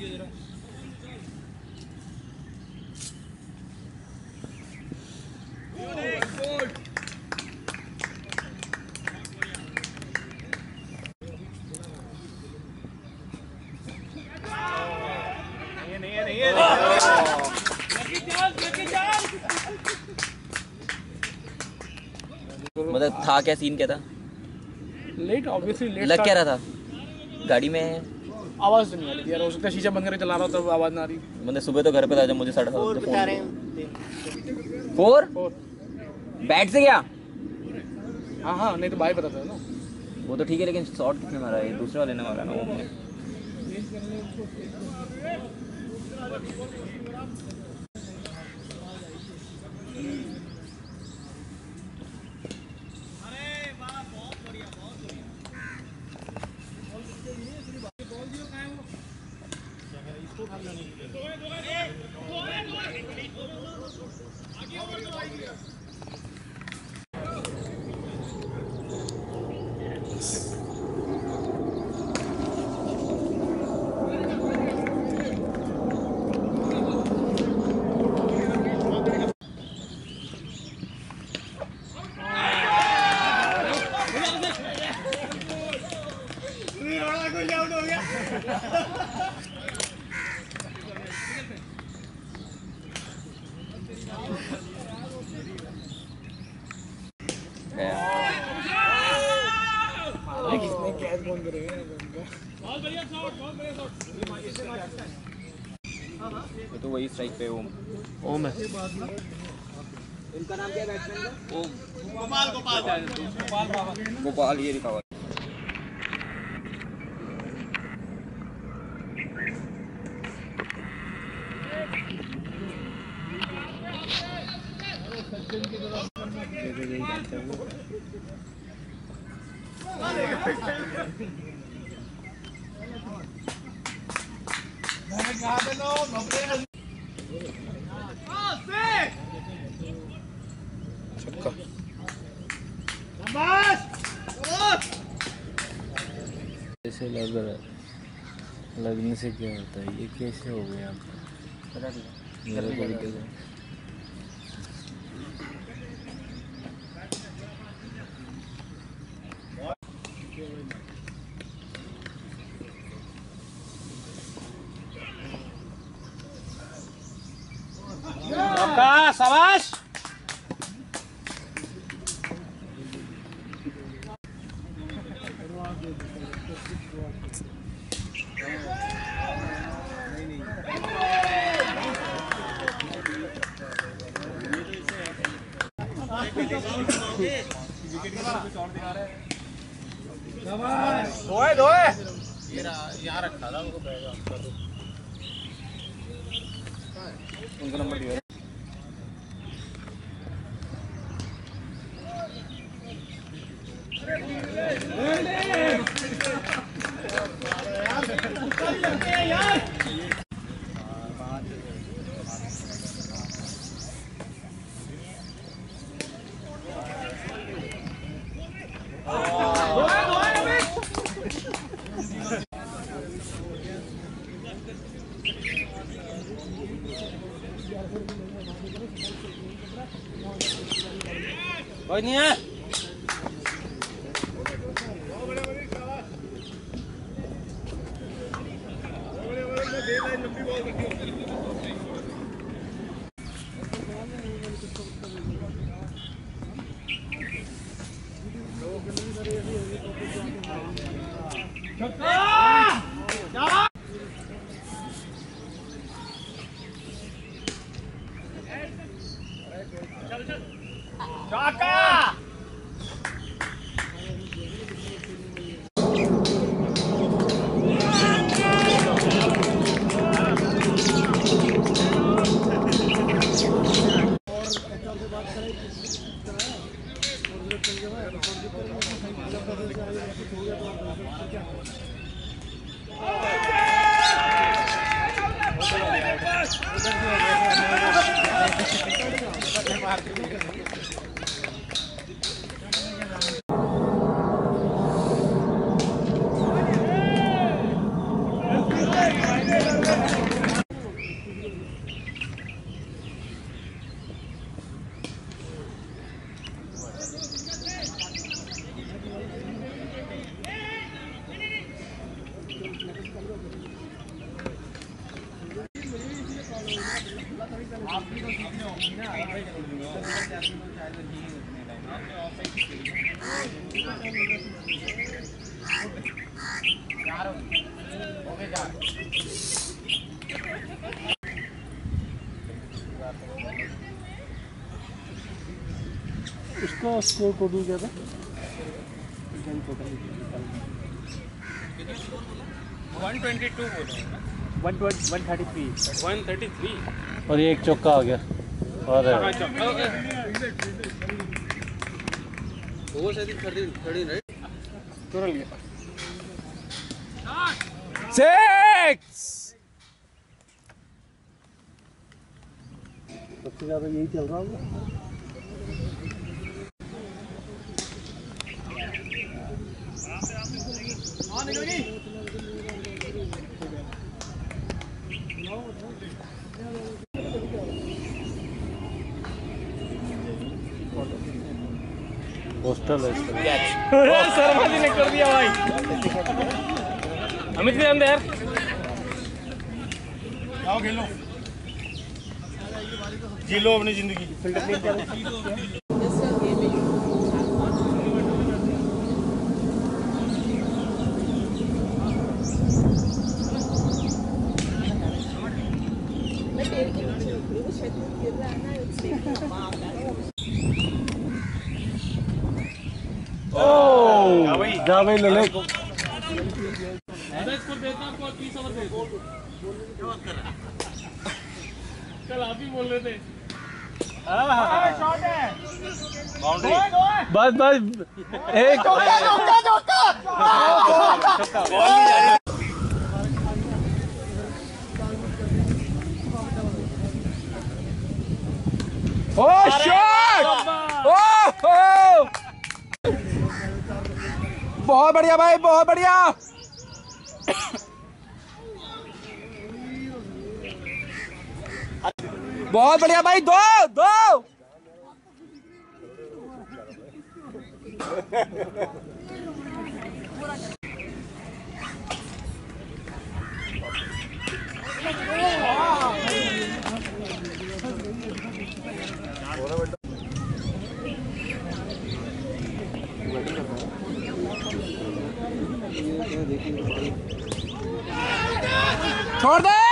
मतलब था क्या, सीन क्या था? Late, obviously late. लग क्या रहा था गाड़ी में? आवाज़ नहीं आ रही यार, हो सकता है शीशा बंद करके चला रहा हो तब आवाज़ ना आ रही। मतलब सुबह तो घर पे था जब मुझे 4:30 बता रहे हैं। 4 बैट से क्या? हाँ, नहीं तो भाई बताता है ना। वो तो ठीक है, लेकिन शॉट किसने मारा है? दूसरे वाले ने मारा ना वो। तो वही स्ट्राइक पे ओम है। इनका नाम क्या है बैट्समैन का? ओम गोपाल ये लिखा हुआ। ऐसे लग रहा है, लगने से क्या होता है? ये कैसे हो गया आपका? मेरे को भी देखो। शाबाश। दोए यहाँ रखा था उनको उनका नंबर दिया। कोई नहीं है। उसका स्कोर कोड क्या था? 122 133 और ये एक चौका आ गया और है। वो शायद 13 राइट टोटल गया 6 सबसे ज़्यादा यही चल रहा होगा। पोस्टल है इसका। शर्मा जी ने कर दिया भाई। अमित भी अंदर आओ, खेलो जी लो अपनी जिंदगी। जा भाई ले ले। कल आप ही बोल रहे थे। बस बस एक ओ शॉट! ओह बहुत बढ़िया भाई, बहुत बढ़िया। बहुत बढ़िया भाई, दो दो। छोड़ दे।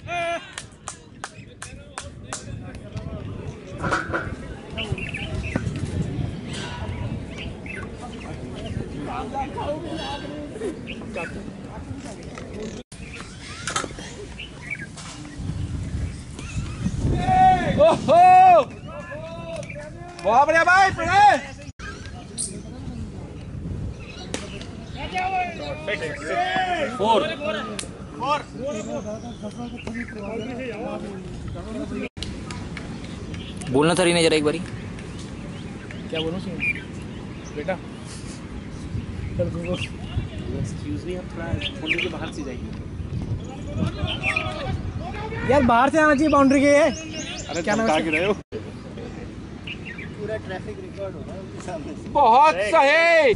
ओहो बहुत बढ़िया भाई। फोर बोलना था नहीं जरा एक बारी। क्या बोलूं बेटा? एक्सक्यूज मी, आप थोड़ा बाउंड्री के बाहर से जाइए यार। बाहर से आना चाहिए बाउंड्री के। अरे क्या नाम रहे हो? पूरा ट्रैफिक रिकॉर्ड होगा उनके सामने। बहुत सही।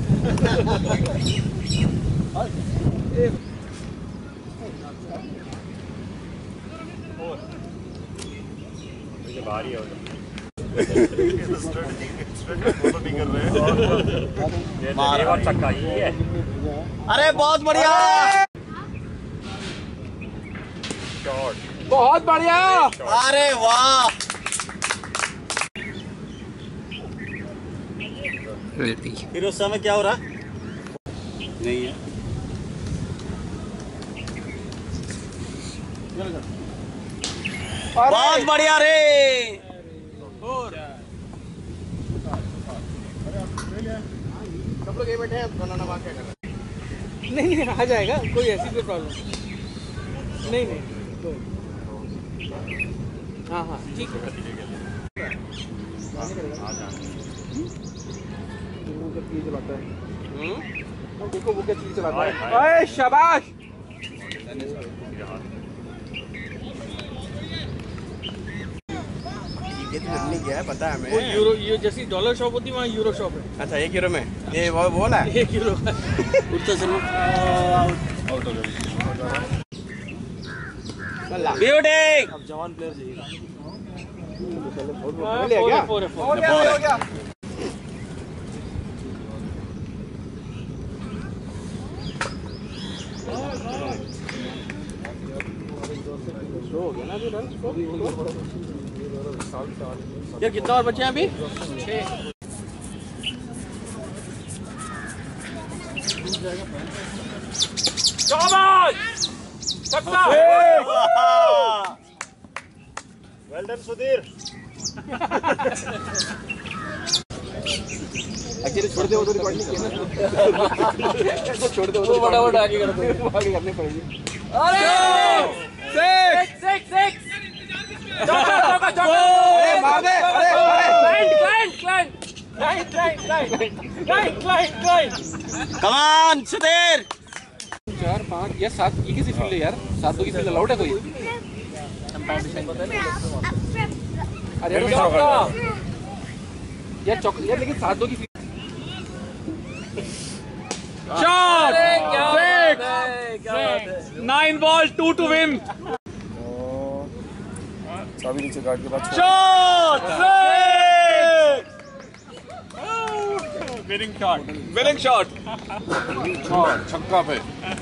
भारी है चक्का ही है। अरे बहुत बढ़िया शॉट, बहुत बढ़िया। अरे वाह। फिर उस समय क्या हो रहा? नहीं है। बहुत बढ़िया रे। सब लोग ये बैठे हैं, बनाना बात क्या कर रहे हैं? नहीं आ जाएगा, कोई ऐसी कोई प्रॉब्लम नहीं। हाँ ठीक है। ओए शाबाश। गया है पता है हमें। वो यूरो, ये जैसी डॉलर शॉप होती है वहाँ यूरो शॉप है। अच्छा 1 यूरो में ये वो बोला 1 यूरो। उठता चलो। ब्यूटी। अब जवान प्लेयर चाहिए। हो गया। यार कितना और बचे हैं अभी? 6। Well done Sudhir. एक्चुअली छोड़ दे, वो तो रिकॉर्ड नहीं किया। इसको छोड़ दे, वो फटाफट आगे कर दो, आगे करने पड़ेगी। अरे 6 मार दे। Come on Sudhir. 4 5 या 7 ये किसी फील्ड है यार? 7-2 की फील्ड अलाउड है कोई? अरे यार चौक यार, लेकिन 7-2 की शॉट 9 बॉल 2 टू विन। चाबी नीचे काट के बाद शॉट विनिंग शॉट छक्का पे